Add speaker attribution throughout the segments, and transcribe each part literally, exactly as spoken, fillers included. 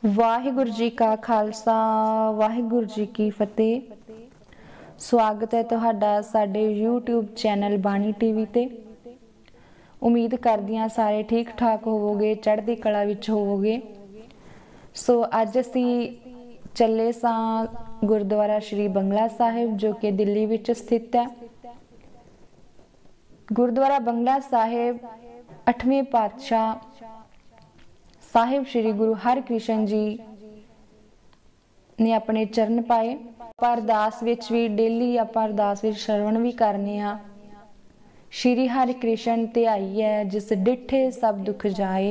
Speaker 1: वाहिगुरु जी का खालसा वाहिगुरु जी की फतेह। स्वागत है तुहाडा साडे यूट्यूब चैनल बाणी टीवी ते। उम्मीद करदी हां सारे ठीक ठाक होवोगे, चढ़दी कला विच होवोगे। सो अज असी चले सां गुरुद्वारा श्री बंगला साहिब जो कि दिल्ली विच स्थित है। गुरुद्वारा बंगला साहिब अठवें पातशाह साहिब श्री गुरु हरकृष्ण जी ने अपने चरण पाए। आप अरदास विच भी डेली आप अरदास विच श्रवण भी करने आ। श्री हरकृष्ण ते आई है जिस डिठे सब दुख जाए।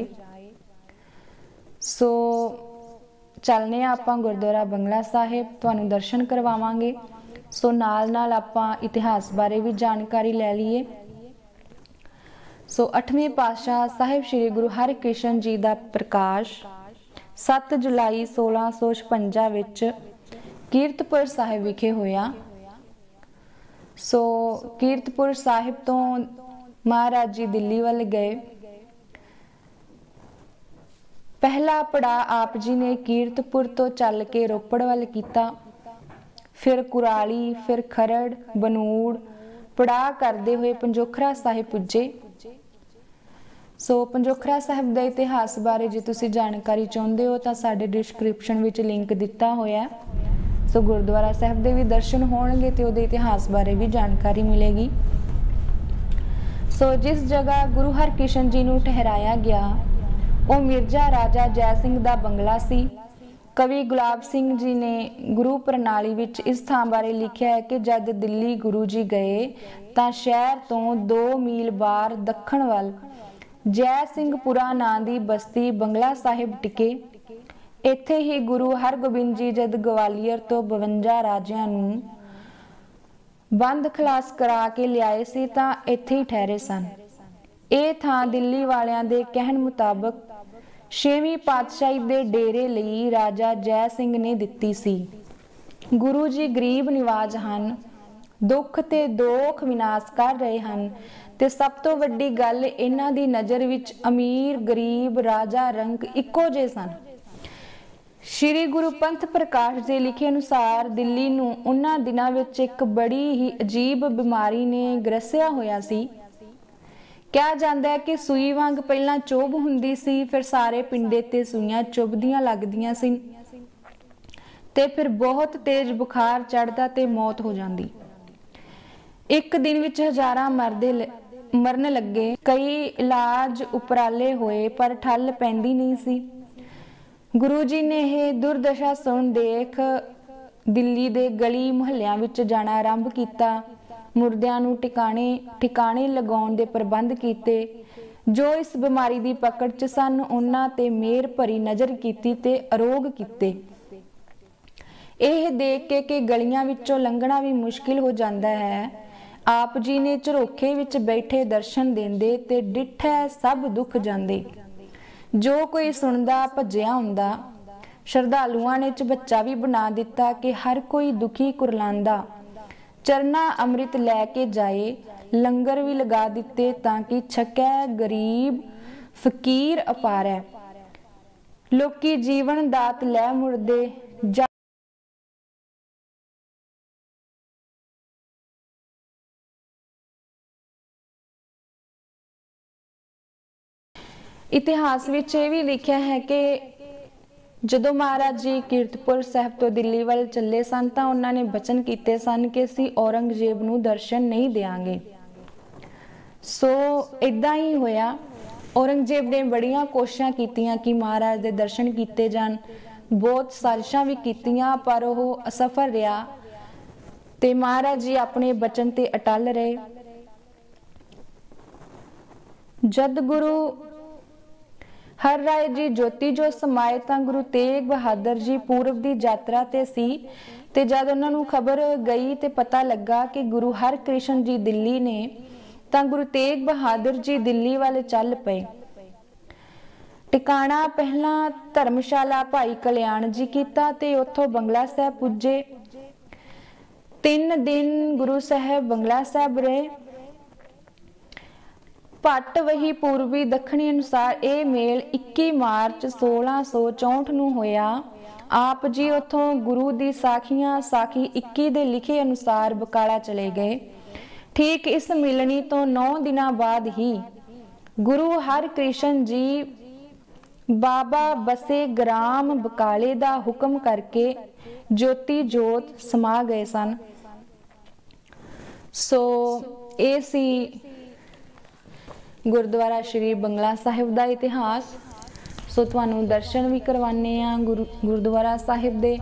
Speaker 1: सो चलने आपां गुरुद्वारा बंगला साहिब, तुहानूं दर्शन करवावांगे। सो नाल नाल आपां इतिहास बारे भी जानकारी लै लईए। सो अठवें पातशाह साहिब श्री गुरु हरकृष्ण जी का प्रकाश सत्त जुलाई सोलह सौ छपंजा विच कीरतपुर साहिब विखे होया। सो कीरतपुर साहिब तो महाराज जी दिल्ली वाल गए। पहला पड़ा आप जी ने कीरतपुर तो चल के रोपड़ वाल कीता, फिर कुराली, फिर खरड़, बनूड़ पड़ा करते हुए पंजोखरा साहिब पुजे। सो पंजोखरा साहिब का इतिहास बारे जे तुसी जानकारी चाहते हो तो साडे डिस्क्रिप्शन विच लिंक दिता होया। सो गुरुद्वारा साहिब दे भी दर्शन होणगे ते उहदे इतिहास बारे भी जानकारी मिलेगी। सो जिस जगह गुरु हरकृष्ण जी नूं ठहराया गया वो मिर्जा राजा जय सिंह दा बंगला सी। कवि गुलाब सिंह जी ने गुरु प्रणाली विच इस थां बारे लिखिया है कि जद दिल्ली गुरु जी गए तां शहर तो दो मील बाहर दक्षिण वल जय सिंहपुरा नां दी बस्ती बंगला साहिब टिके। इत्थे ही गुरु हरगोबिंद जी जद ग्वालियर तो बवंजा राजियां नूं बंद खलास करा के लियाए सी तां इत्थे ही ठहरे सन। ਇਹ ਥਾਂ ਦਿੱਲੀ ਵਾਲਿਆਂ ਦੇ ਕਹਿਣ ਮੁਤਾਬਕ ਛੇਵੀਂ ਪਾਤਸ਼ਾਹੀ ਦੇ ਡੇਰੇ ਲਈ ਰਾਜਾ ਜੈ ਸਿੰਘ ਨੇ ਦਿੱਤੀ ਸੀ। ਗੁਰੂ ਜੀ ਗਰੀਬ ਨਿਵਾਜ ਹਨ, ਦੁੱਖ ਤੇ ਦੋਖ ਵਿਨਾਸ਼ ਕਰ ਰਹੇ ਹਨ ਤੇ ਸਭ ਤੋਂ ਵੱਡੀ ਗੱਲ ਇਹਨਾਂ ਦੀ ਨਜ਼ਰ ਵਿੱਚ ਅਮੀਰ ਗਰੀਬ ਰਾਜਾ ਰੰਕ ਇੱਕੋ ਜਿਹੇ ਸਨ। ਸ਼੍ਰੀ ਗੁਰੂ ਪੰਥ ਪ੍ਰਕਾਸ਼ ਦੇ ਲਿਖੇ ਅਨੁਸਾਰ ਦਿੱਲੀ ਨੂੰ ਉਹਨਾਂ ਦਿਨਾਂ ਵਿੱਚ ਇੱਕ ਬੜੀ ਹੀ ਅਜੀਬ ਬਿਮਾਰੀ ਨੇ ਗ੍ਰਸਿਆ ਹੋਇਆ ਸੀ। ਕਿਹਾ ਜਾਂਦਾ ਹੈ ਕਿ ਸੂਈ ਵਾਂਗ ਪਹਿਲਾਂ ਚੁੱਭ ਹੁੰਦੀ ਸੀ, ਫਿਰ ਸਾਰੇ ਪਿੰਡੇ ਤੇ ਸੂਈਆਂ ਚੁੱਭਦੀਆਂ ਲੱਗਦੀਆਂ ਸੀ ਤੇ ਫਿਰ ਬਹੁਤ ਤੇਜ਼ ਬੁਖਾਰ ਚੜ੍ਹਦਾ ਤੇ ਮੌਤ ਹੋ ਜਾਂਦੀ। ਇੱਕ ਦਿਨ ਵਿੱਚ ਹਜ਼ਾਰਾਂ ਮਰਦੇ ਮਰਨ ਲੱਗੇ। ਕਈ ਇਲਾਜ ਉਪਰਾਲੇ ਹੋਏ ਪਰ ਠੱਲ ਪੈਂਦੀ ਨਹੀਂ ਸੀ। ਗੁਰੂ ਜੀ ਨੇ ਇਹ ਦੁਰਦਸ਼ਾ ਸੁਣ ਦੇਖ ਦਿੱਲੀ ਦੇ ਗਲੀ ਮੁਹੱਲਿਆਂ ਵਿੱਚ ਜਾਣਾ ਆਰੰਭ ਕੀਤਾ। ਮੁਰਦਿਆਂ ਨੂੰ ਟਿਕਾਣੇ ਟਿਕਾਣੇ ਲਗਾਉਣ ਦੇ ਪ੍ਰਬੰਧ ਕੀਤੇ। ਜੋ ਇਸ ਬਿਮਾਰੀ ਦੀ ਪਕੜ 'ਚ ਸਨ ਉਹਨਾਂ ਤੇ ਮਿਹਰ ਭਰੀ ਨਜ਼ਰ ਕੀਤੀ ਤੇ ਅਰੋਗ ਕੀਤੇ। ਇਹ ਦੇਖ ਕੇ ਕਿ ਗਲੀਆਂ ਵਿੱਚੋਂ ਲੰਘਣਾ ਵੀ ਮੁਸ਼ਕਿਲ ਹੋ ਜਾਂਦਾ ਹੈ, ਆਪ ਜੀ ਨੇ ਝਰੋਖੇ ਵਿੱਚ ਬੈਠੇ ਦਰਸ਼ਨ ਦਿੰਦੇ ਤੇ ਡਿੱਠੇ ਸਭ ਦੁੱਖ ਜਾਂਦੇ। ਜੋ ਕੋਈ ਸੁਣਦਾ ਭੱਜਿਆ ਹੁੰਦਾ। ਸ਼ਰਧਾਲੂਆਂ ਨੇ ਚਬੱਚਾ ਵੀ ਬਣਾ ਦਿੱਤਾ ਕਿ ਹਰ ਕੋਈ ਦੁਖੀ ਕੁਰਲਾਂਦਾ ਚਰਨਾ ਅੰਮ੍ਰਿਤ ਲੈ ਕੇ ਜਾਏ। ਲੰਗਰ ਵੀ ਲਗਾ ਦਿੱਤੇ ਤਾਂ ਕਿ ਛਕੈ ਗਰੀਬ ਫਕੀਰ ਅਪਾਰੈ। ਲੋਕੀ ਜੀਵਨ ਦਾਤ ਲੈ ਮੁੜਦੇ। इतिहास विच ये भी लिखा है कि ਜਦੋਂ महाराज जी कीरतपुर साहिब तो दिल्ली वाल चले सन तां उन्हां ने बचन कीते सन कि असीं औरंगजेब नूं दर्शन नहीं देंगे। सो इदां ही होया। औरंगजेब ने बड़ियां कोशिशां कीतियां कि महाराज दे दर्शन कीते जाण, बहुत साजिशां भी कीतियां पर वो असफल रहा ते महाराज जी अपने बचन ते अटल रहे। जद गुरु हर राय जी ज्योति जो समाए तां गुरु तेग बहादुर जी पूर्व दी यात्रा ते सी ते जद उन्हां नूं खबर गई ते पता लगा कि गुरु हरकृष्ण जी दिल्ली ने तां गुरु तेग बहादुर जी दिल्ली वाले चल पे। टिकाणा पहला धर्मशाला भाई कल्याण जी कीता ते उत्थों बंगला साहिब पुजे। तीन दिन गुरु साहिब बंगला साहिब रहे। ਭੱਟ ਵਹੀ ਪੂਰਬੀ ਦੱਖਣੀ ਅਨੁਸਾਰ ਇਹ ਮੇਲ ਇੱਕੀ ਮਾਰਚ सोलह सौ चौंठ ਨੂੰ ਹੋਇਆ। ਆਪ ਜੀ ਉੱਥੋਂ ਗੁਰੂ ਦੀ ਸਾਖੀਆਂ ਸਾਖੀ ਇੱਕੀ ਦੇ ਲਿਖੇ ਅਨੁਸਾਰ ਬਕਾਲਾ ਚਲੇ ਗਏ। ਠੀਕ ਇਸ ਮਿਲਣੀ ਤੋਂ ਨੌ ਦਿਨਾਂ ਬਾਅਦ ਹੀ ਗੁਰੂ ਹਰਕ੍ਰਿਸ਼ਨ ਜੀ बाबा बसे ग्राम बकाले दा हुक्म करके ज्योति जोत समा गए सन। सो ये सी गुरुद्वारा श्री बंगला साहिब दा इतिहास। सो तुहानू दर्शन भी करवाने आ गुरु गुरुद्वारा साहिब दे।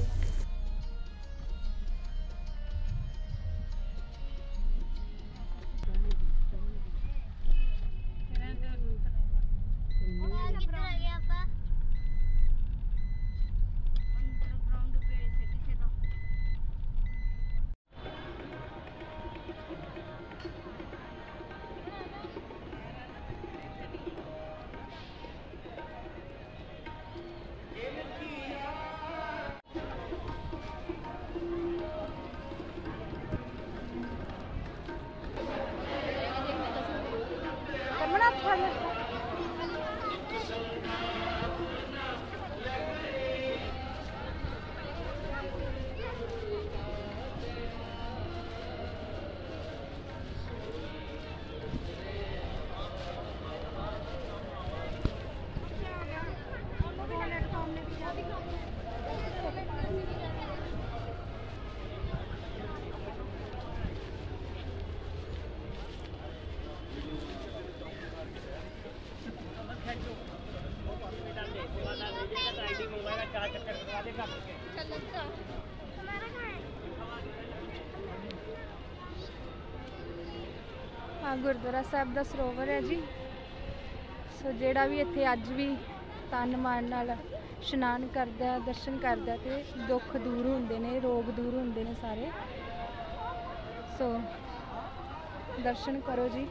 Speaker 1: हाँ गुरुद्वारा साहब का सरोवर है जी। सो जेड़ा भी इत्थे अज भी तन मन नाल इशनान करदा दर्शन करदा ते दुख दूर होंदे ने, रोग दूर होंदे ने सारे। सो दर्शन करो जी।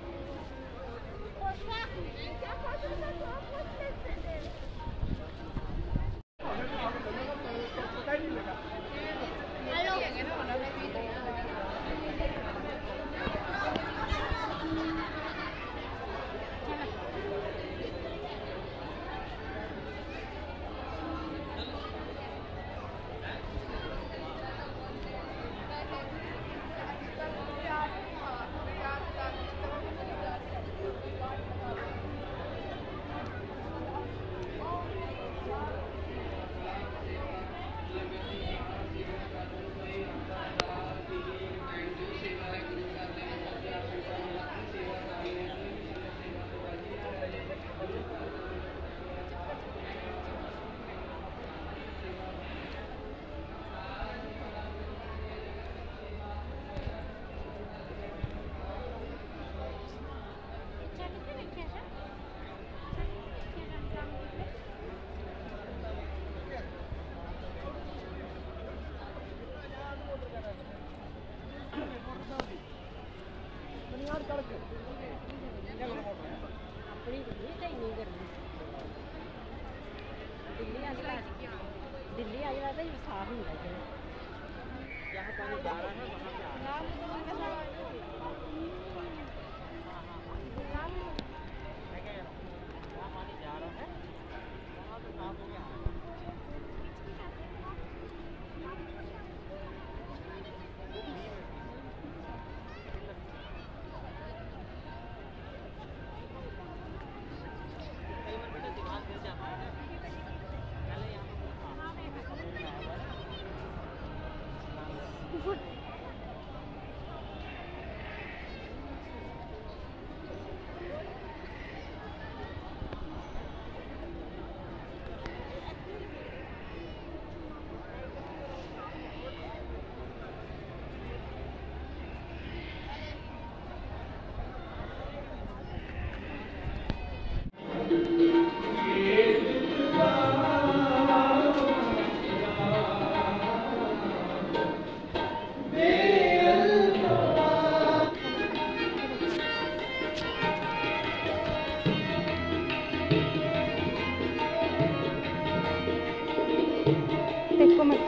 Speaker 2: दिल्ली आ जाता है साफ होता है जहाँ पानी जा रहा है वहाँ पे आ रहा है वहाँ पानी जा रहा है वहाँ पे साफ हो गया।
Speaker 1: देखो मत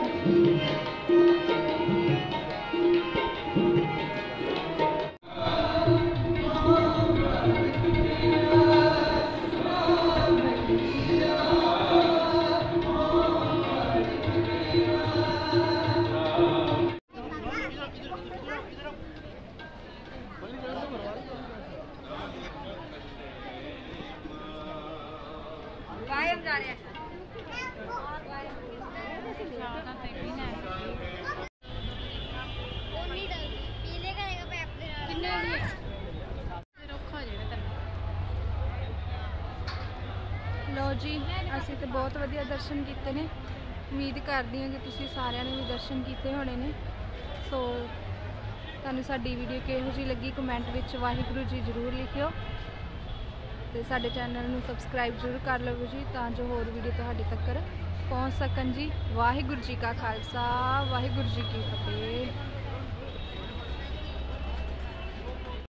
Speaker 1: लो जी असी तो बहुत वधिया दर्शन किए ने। उम्मीद करदी हां कि तुसीं सारिਆਂ ने भी दर्शन किए होने ने। सो तुहानूं साडी वीडियो किहो जी लगी कमेंट विच वाहिगुरू जी जरूर लिखियो ते साडे चैनल नूं सबसक्राइब जरूर कर लवो जी तां जो होर वीडियो तुहाडे तक पहुँच सकन जी। वाहिगुरू जी का खालसा वाहिगुरू जी की फतेह।